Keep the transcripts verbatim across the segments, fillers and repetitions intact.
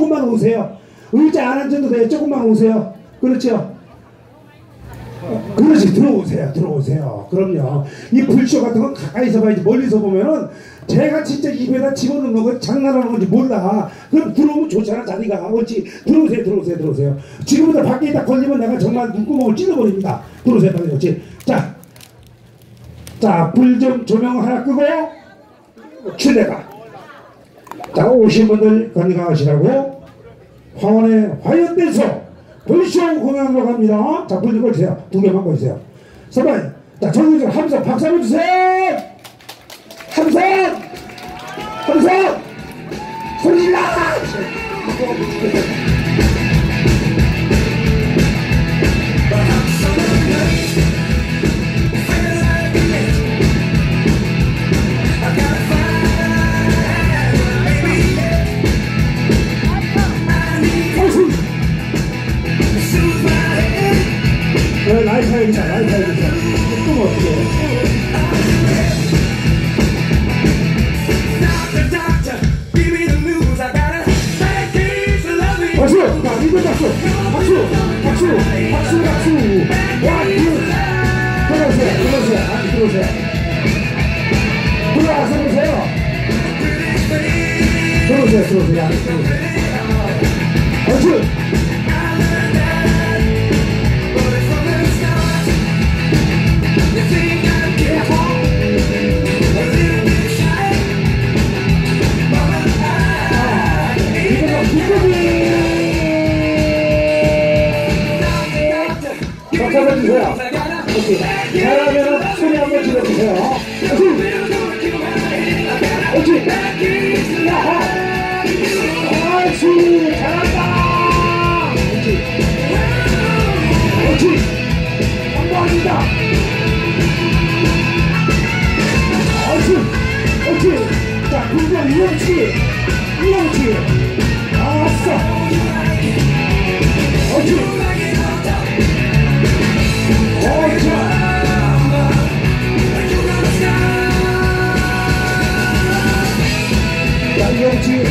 조금만 오세요. 의자 안 앉아도 돼요. 조금만 오세요. 그렇죠? 그렇지. 들어오세요. 들어오세요. 그럼요. 이 불쇼 같은 건 가까이서 봐야지. 멀리서 보면은 제가 진짜 입에다 집어넣는 거 장난하는 건지 몰라. 그럼 들어오면 좋잖아. 자리가. 옳지. 들어오세요. 들어오세요. 들어오세요. 지금부터 밖에 있다 걸리면 내가 정말 눈구멍을 찔러버립니다. 들어오세요. 빨리. 옳지. 자, 자, 불 좀 조명 하나 끄고 칠레가. 자, 오신 분들 건강하시라고 화원의 화연대소 불쇼 공연으로 갑니다. 자, 불 좀 꺼주세요. 두 개만 꺼주세요. 서바이. 자, 정규직 함성 박수 한번 주세요. 함성! 함성! 소리 질러! 라이프하이다, 라이프하이다. 또 어떻게 해? 박수! 자, 이거 박수! 박수! 박수! 박수! 박수! 와, 들어오세요, 들어오세요. 아니, 들어오세요. 들어와서 보세요. 들어오세요, 들어오세요. 아니, 들어오세요. 박수! 박수 한번 주세요. 오케이. 잘하면 소리 한번 질러주세요. 오케이. 야하. 아이씨, 잘한다. 오케이. 오케이. 한번입니다. 오케이. 오케이. 자, 군대 이영치. 이영치. 아싸. 오케이. 양용지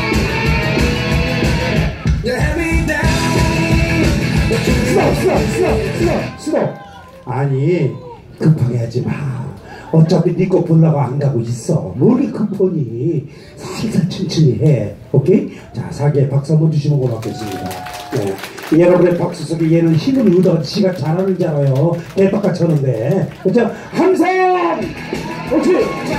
스톱 스톱 스톱 스톱 스톱. 아니 급하게 하지마. 어차피 니꺼 보려고 안 가고 있어. 머리 급하니 살살 천천히 해. 오케이? 자, 사기에 박수 한번 주시면 고맙겠습니다. 네. 여러분의 박수 속에 얘는 힘을 얻어 지가 잘하는 줄 알아요. 대박같이 하는데. 그렇죠? 함성! 옳지!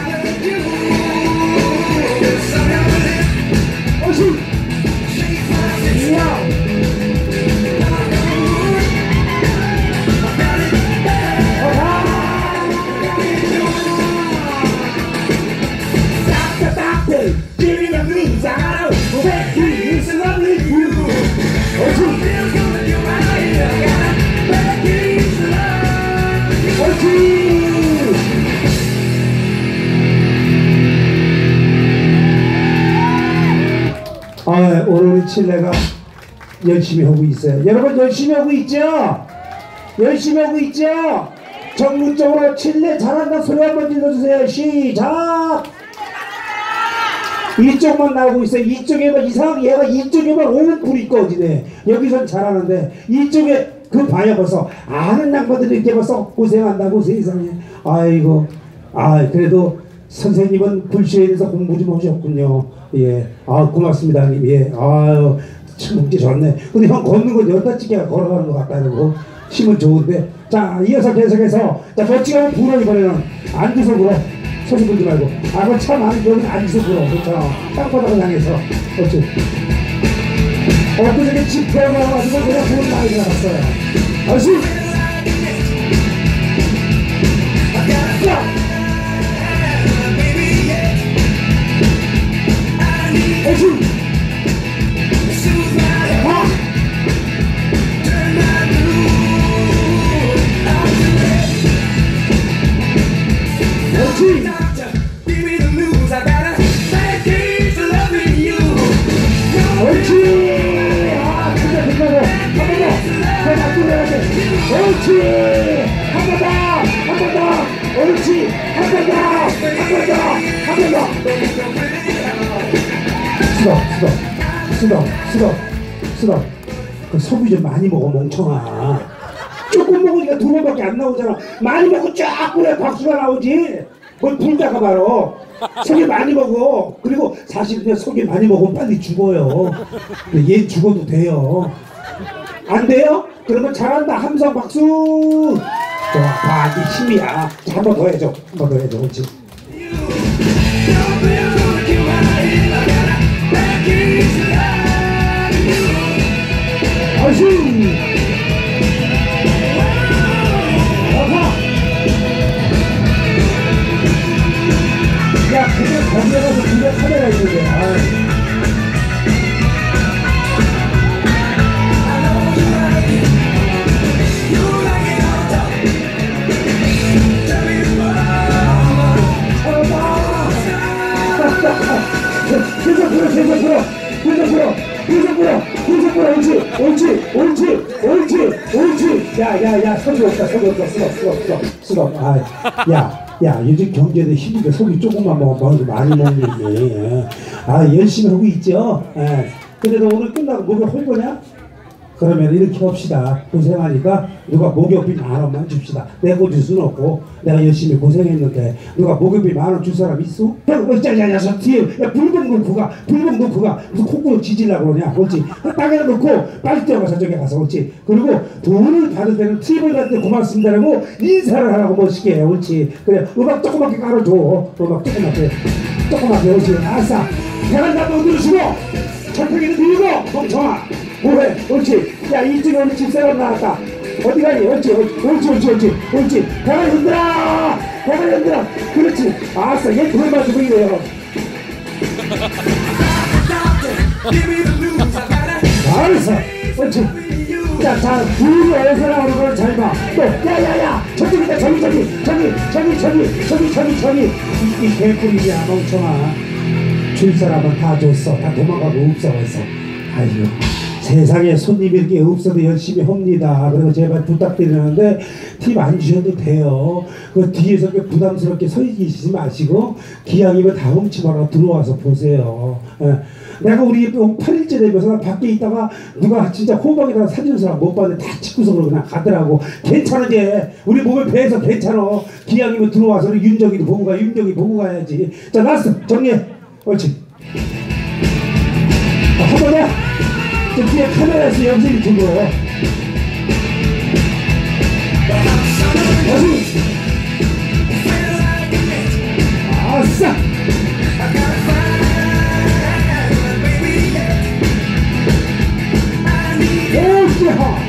옳지! 이야! Giving the blues out, back to you, it's a lovely view. 아, 오늘 우리 칠레가 열심히 하고 있어요. 여러분 열심히 하고 있죠? 열심히 하고 있죠? 전문적으로 칠레 잘한다 소리 한번 질러주세요. 시작! 이쪽만 나오고 있어요. 이쪽에만 이상하게 얘가 이쪽에만 오면 불이 꺼지네. 여기선 잘하는데 이쪽에 그 봐요. 벌써 아는 양반들이 이렇게 벌써 고생한다고 세상에. 아이고. 아 그래도 선생님은 불쇼에 대해서 공부 좀 하셨군요. 예. 아 고맙습니다 형님. 예. 아유 참 먹기 좋네. 근데 형 걷는 건 여기다 찌개가 걸어가는 것 같다는 거. 힘은 좋은데. 자 이어서 계속해서 자 멋지게 한번 불어. 이번에는 앉아서 불어. 소리 불지 말고. 아, 그건 참, 안, 여기 앉아서 불어. 그렇죠. 땅바닥을 향해서. 그렇지. 엊그저께 집회가 와가지고 내가 돈 많이 나갔어요. 아저씨! 야! 아저씨! 아! 그렇지! 옳지! 아, 진짜 빛나고! 한 번 더! 더 맞춰야 돼! 옳지! 한 번 더! 한 번 더! 옳지! 한 번 더! 한 번 더! 한 번 더! 스톱! 스톱! 스톱, 스톱, 스톱. 그 속이 좀 많이 먹어, 멍청아. 조금 먹으니까 두 번밖에 안 나오잖아. 많이 먹고 쫙 그래 박수가 나오지. 뭘 불다가 바로. 속이 많이 먹어. 그리고 사실 그냥 속이 많이 먹으면 빨리 죽어요. 근데 얘 죽어도 돼요. 안 돼요? 그러면 잘한다. 함성 박수. 좋아, 봐, 이게 힘이야. 자, 한 번 더 해줘. 한 번 더 해줘. 그렇지. 아이씨. 야, 그냥 거기에 가서 뒤에 카메라 있는데. 아이. 계속 불어, 계속 불어, 계속 불어, 계속 불어, 계속 불어, 옳지, 옳지, 옳지, 옳지, 옳지. 야, 야, 야, 속이 없다, 속이 없다, 쓰러, 쓰러, 쓰러, 쓰러. 아, 야, 야, 요즘 경제는 힘인데 속이 조금만 먹으면 많이 먹는 게. 아, 열심히 하고 있죠. 예. 그래도 오늘 끝나고 목에 홀 거냐? 그러면 이렇게 합시다. 고생하니까 누가 목욕비 만 원만 줍시다. 내고 줄 수는 없고 내가 열심히 고생했는데 누가 목욕비 만 원 줄 사람 있어? 형, 짜자자, 저 뒤에 야, 불멍 놓고 가, 불멍 놓고 가. 무슨 콧구멍 지질라고 그러냐? 그렇지. 땅에 놓고 빨리 뛰어가서 저쪽에 가서 그렇지. 그리고 돈을 받을 때는 팁을 받을 때 고맙습니다라고 인사를 하라고 멋있게. 그렇지. 그래, 음악 조그맣게 깔아줘. 음악 조그맣게. 조그맣게. 그렇지. 아싸. 베란다 너 누르시고 철평이는 밀고 멍청아. 뭐해? 옳지. 야, 이쪽에 오늘 집사람 나왔다. 어디 가니? 옳지, 옳지, 옳지, 옳지, 옳지, 옳지. 배를 흔들어! 배를 흔들어! 그렇지. 아싸, 얘 돌 맞고 이래요. 알았어. 옳지. 자, 자, 둘이 어디서 나오는 걸 잘 봐. 또, 야, 야, 야! 저쪽이다, 저기, 저기, 저기, 저기, 저기, 저기, 저기, 저기. 이, 이 개꿀이야, 멍청아. 줄 사람은 다 줬어. 다 도망가고 없어졌어. 아이고. 세상에 손님이 이렇게 없어도 열심히 합니다. 그리고 제발 부탁드리는데 팁 안 주셔도 돼요. 그 뒤에서 이렇게 부담스럽게 서 계시지 마시고 기왕이면 다 훔치 말아 들어와서 보세요. 예. 내가 우리 팔 일째 되면서 밖에 있다가 누가 진짜 호박에다가 사주는 사람 못 봤는데 다 찍고서 그냥 가더라고. 괜찮은지 우리 몸을 배해서 괜찮아. 기왕이면 들어와서 윤정이도 보고 가. 윤정이 보고 가야지. 자, 나왔어. 정리해. 옳지. 한 번 더. 저 뒤에 카메라에서 영상이 준 거예요. 다시. 아싸. 오씨하.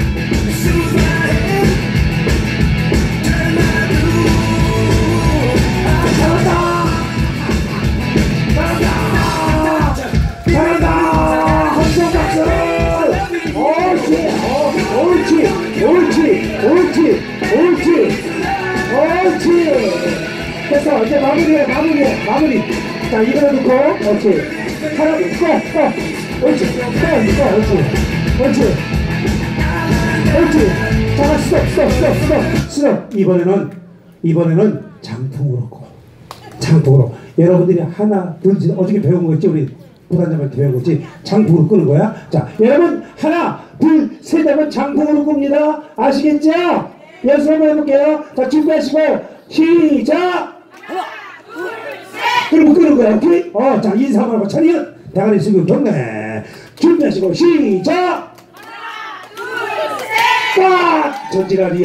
잘한다. 잘한다. 잘한다. 옳지, 옳지, 옳지, 옳지, 옳지. 됐어. 이제 마무리해, 마무리해, 마무리. 자, 이거 놓고, 옳지. 하나, 꺼, 꺼. 옳지, 꺼, 꺼, 옳지, 옳지, 옳지. 자, 스톱, 스톱, 스톱, 스톱, 스톱. 이번에는, 이번에는 장풍으로 꺼. 장풍으로. 여러분들이 하나, 둘, 셋, 어저께 배운 거겠지, 우리. 부단장한테 배운 거지. 장풍으로 끄는 거야. 자, 여러분, 하나, 둘, 셋 하면 장풍으로 끕니다. 아시겠죠? 연습 한번 해볼게요. 자, 준비하시고, 시작! 하나, 둘, 셋! 그리고 끄는 거야, 오케이? 어, 자, 인사 한번 하고, 차렷! 대가리 쓰고 경례. 준비하시고, 시작! 하나, 둘, 셋! 꽉! 전지랄이야.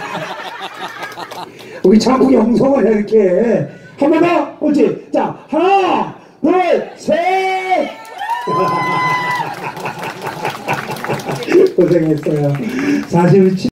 우리 장풍이 홍성을 해, 이렇게. 한 번 더! 옳지? 자, 하나, 둘, 셋! 고생했어요. 사실